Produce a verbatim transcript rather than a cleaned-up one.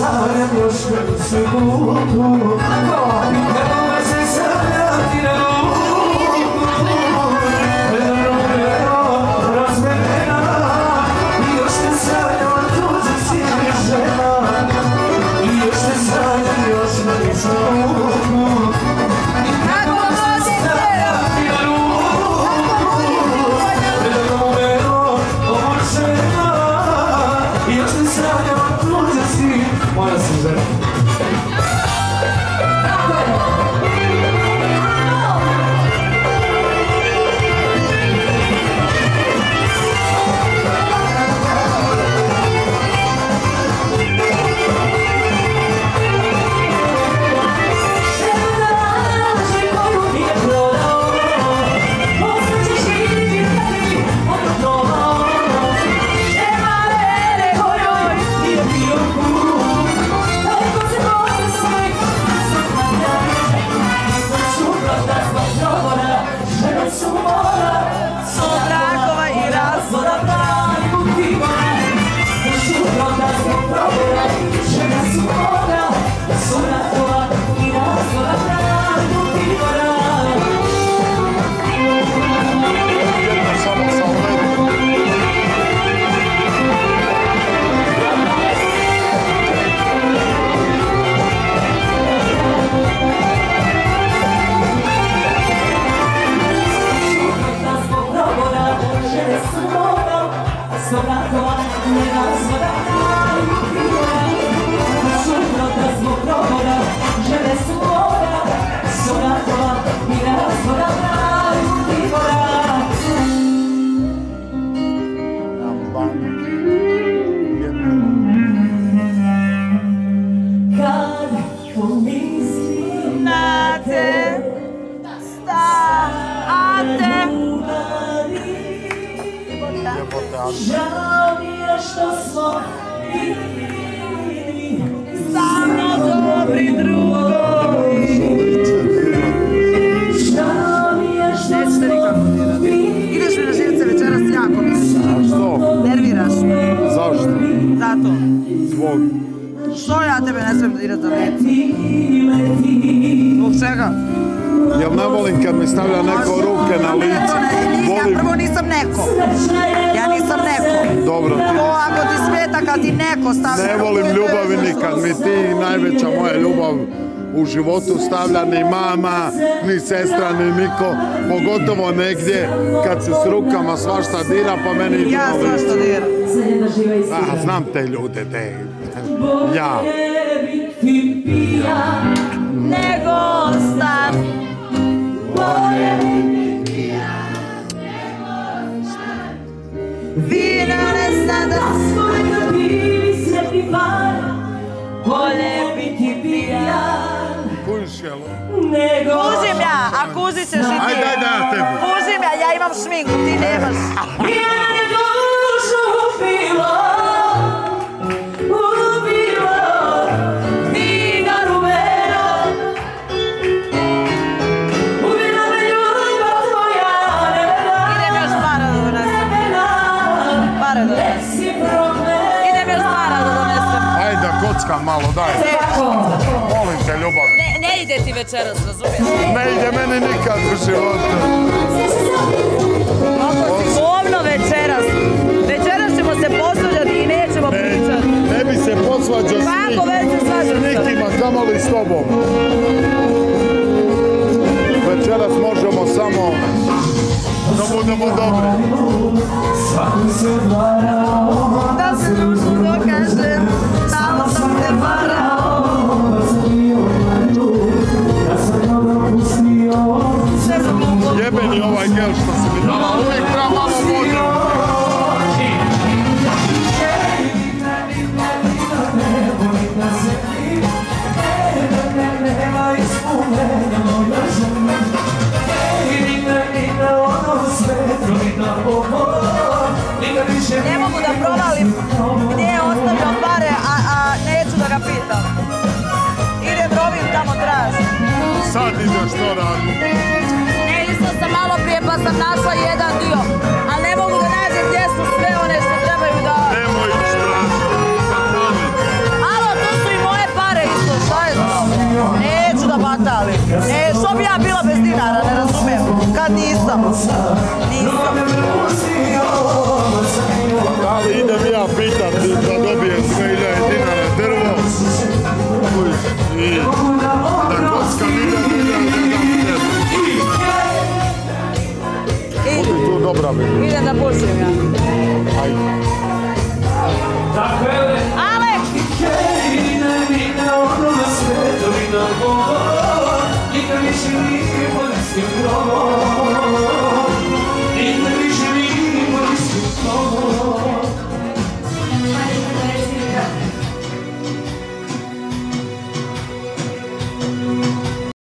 sanjam još jednu sekundu. Evo me se sanjam ti na ruku. Vero, vero, razvedena. I još te sanjam, tuđe si mi žena. I još te sanjam, još jednu sekundu. Moja sam žena. Žao mi je što smo bili samo dobri drugovi. Žao mi je što smo bili. Ideš mi na živce večeras jako mislim. Što? Nerviraš me. Zašto? Zato. Zbog? Što ja tebe ne smijem dirati za lice? Zbog čega? Jel ne volim kad mi stavlja neko ruke na lice? Ja prvo nisam neko. Ja nisam neko. Dobro. To ako ti smeta kad ti neko stavlja... Ne volim ljubavi nikad, mi ti najveća moja ljubav u životu stavlja ni mama, ni sestra, ni niko. Pogotovo negdje kad se s rukama svašta dira, pa meni ide ja na lice. Ja svašta dira. Ah, znam te ljude, te... Ja. Nego stan. Bolje biti pijan, nego stan. Vino ne sada svojno bili sretni van. Bolje biti pijan. Kužiš jel? Kuzim ja, a kuzit ćeš i ti. Ajde, ajde, ja tebi. Kuzim ja, ja imam šminku, ti nemaš. Ja je dušu upila, upila, vina rumena. Ubila me ljubav tvoja nevena. Idem još para da donesem. Para da donesem. Idem još para da donesem. Ajde, kockam malo, daj. Molim te, ljubav. Ne, ne ide ti večeras, razumiješ? Ne ide meni nikad u životu. Ako si govno večeras, večeras ćemo se posvađati i nećemo Ne, pričati. ne bi se posvađao s Kako već se nikim, svađam s nikima, kamoli s tobom. Večeras možemo samo da budemo dobri. Da se dušu dokažem, tamo sam te varao. Jebeni ovaj gel što si mi dala, uvijek treba malo vode. Ne mogu da provalim gdje je ostavio pare, a, a neću da ga pitam. Idem rovim tamo tražim. Sad ideš to radi. Ne, išla sam malo prije pa sam našla jedan dio, ali ne mogu da nađem gdje su sve one što trebaju da... Nemoj ići tražiti. Alo, tu su i ja bila bez dinara, ne razumijem. Kad nisam? Nisam. Ali idem ja pitat da dobijem dve hiljade dinara drvo. I da kockam idem i da idem tebi. Budi tu dobra mi. Idem da pušim ja. Ajde. Ale! Nikad više nije bolestim grobo.